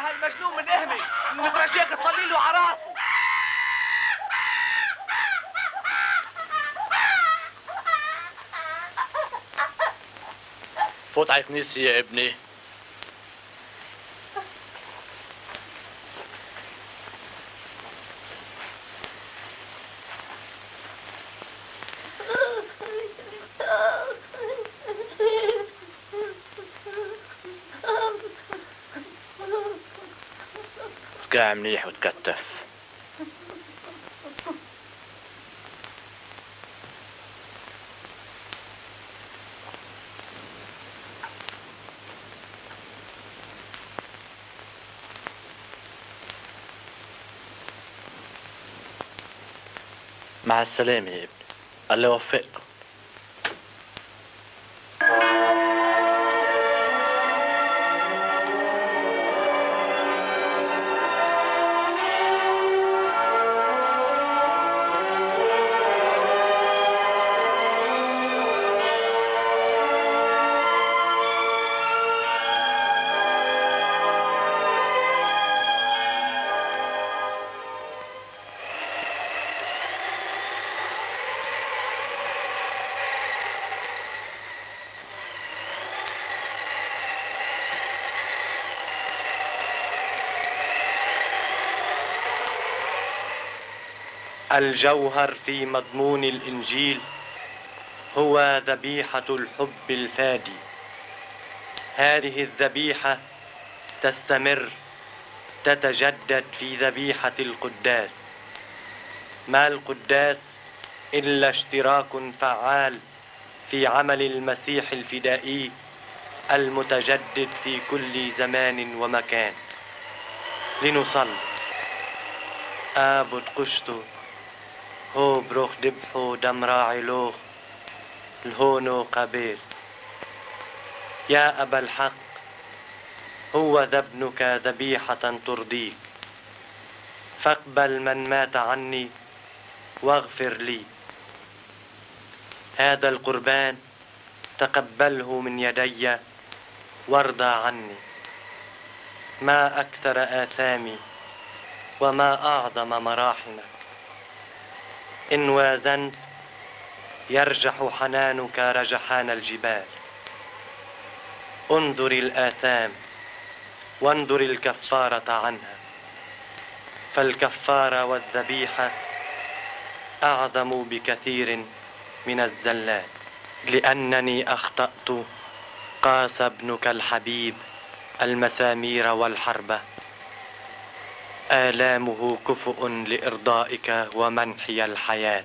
هالمجنون من اهمي، مترجيك تصلي له على راسه. فوت على كنيستي يا ابني. اركع منيح وتكتف. مع السلامة يا ابني، الله يوفقكم. الجوهر في مضمون الإنجيل هو ذبيحة الحب الفادي. هذه الذبيحة تستمر، تتجدد في ذبيحة القداس. ما القداس إلا اشتراك فعال في عمل المسيح الفدائي المتجدد في كل زمان ومكان. لنصلي. آبد قشتو هو بروخ دبحو دمراعي لوخ الهونو قبيل. يا أبا الحق، هو ذا ابنك ذبيحة ترضيك، فاقبل من مات عني واغفر لي. هذا القربان تقبله من يدي وارضى عني. ما أكثر آثامي وما أعظم مراحمك. إن وازنت يرجح حنانك رجحان الجبال. انظر الآثام وانظر الكفارة عنها، فالكفارة والذبيحة أعظم بكثير من الزلات. لأنني أخطأت قاس ابنك الحبيب المسامير والحربة. آلامه كفؤ لإرضائك ومنحي الحياة.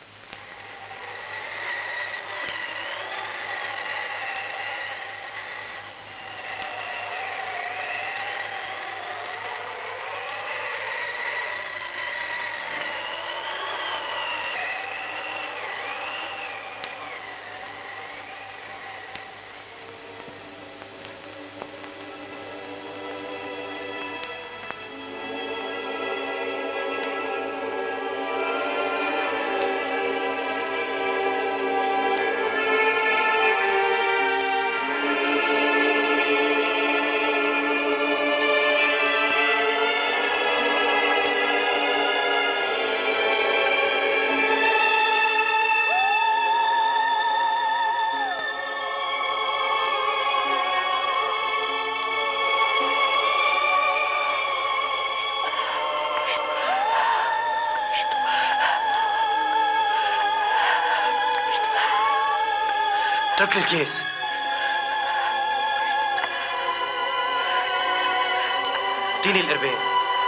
اترك الكيس. اعطيني القربين.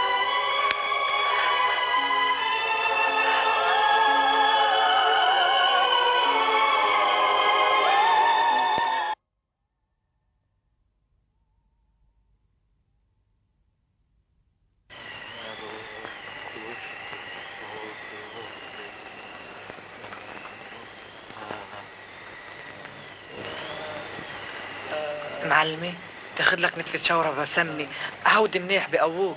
معلمي تاخد لك نكتة شوربة سمني، هودي منيح بقووك.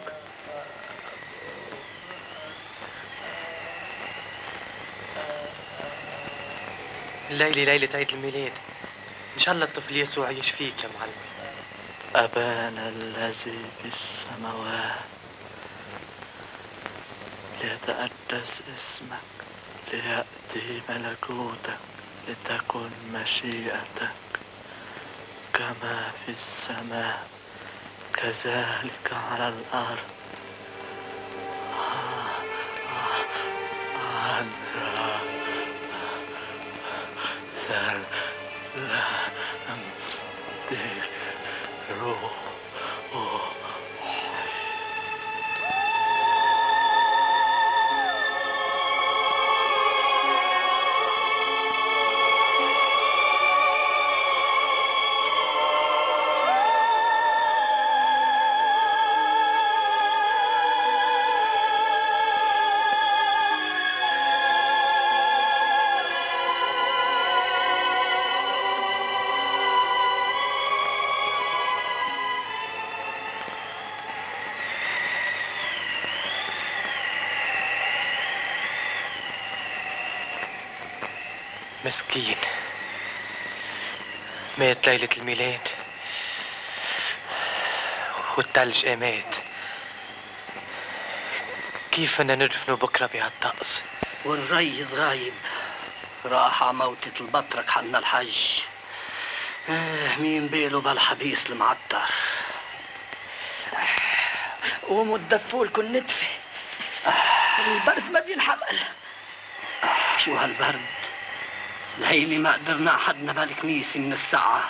الليلة ليلة عيد الميلاد، إن شاء الله الطفل يسوع يشفيك يا معلم. أبانا الذي في السماوات ليتقدس اسمك ليأتي ملكوتك لتكن مشيئتك كما في السماء كذلك على الأرض. عنا روح مسكين مات ليلة الميلاد والتلج مات. كيف بدنا ندفنه بكرة بهالطقس؟ والريس غايب، راح على موتة البطرك حنا الحج. مين بيله بالحبيس المعطر. قوموا تدفوا لكم نتفة، البرد ما بينحمل. شو هالبرد؟ الهيلة ما قدرنا حدنا بالكنيسة من الساعة.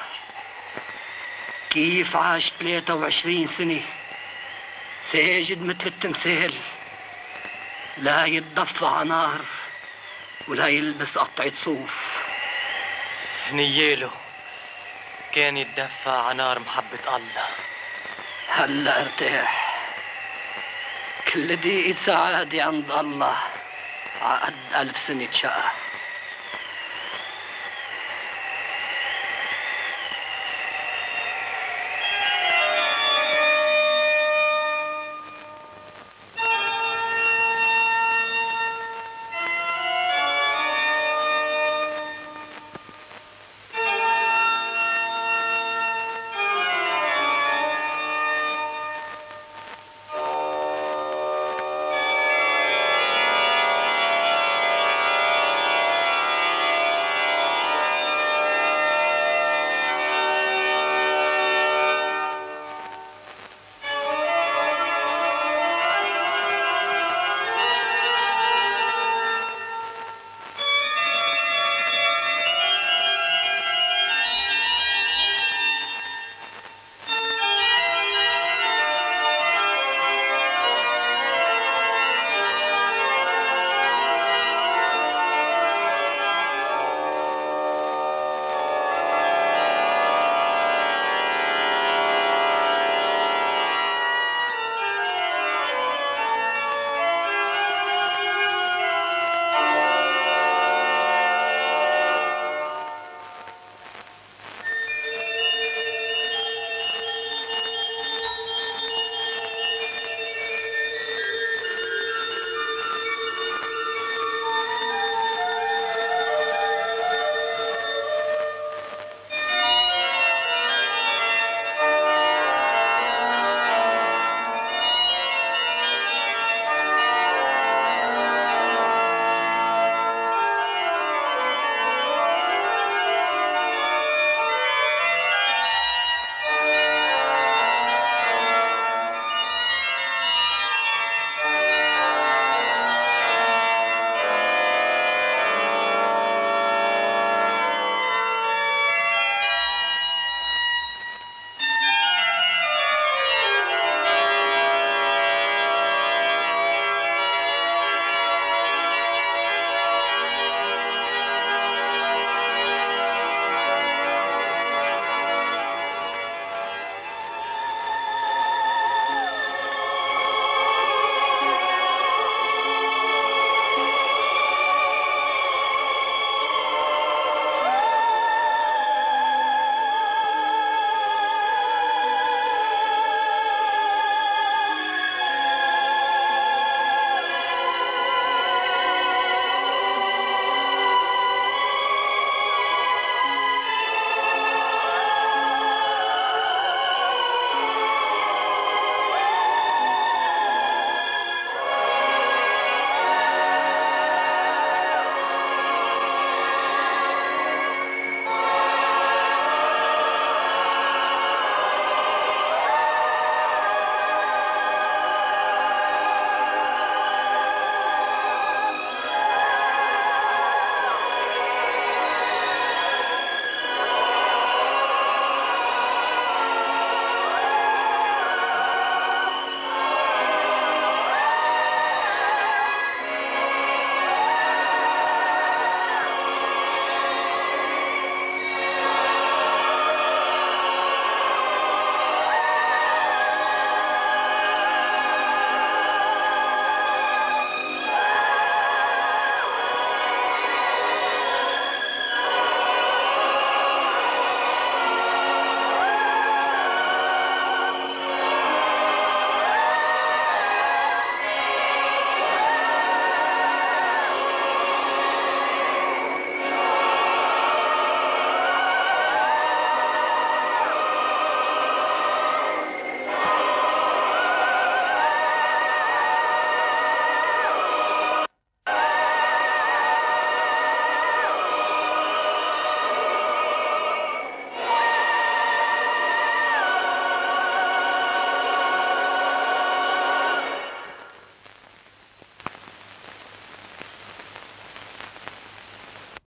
كيف عاش 23 سنة ساجد مثل التمثال، لا يتضفى على نار ولا يلبس قطعة صوف. نياله كان يتدفى على نار محبة الله. هلا ارتاح. كل دقيقة سعادة عند الله عقد 1000 سنة شقى.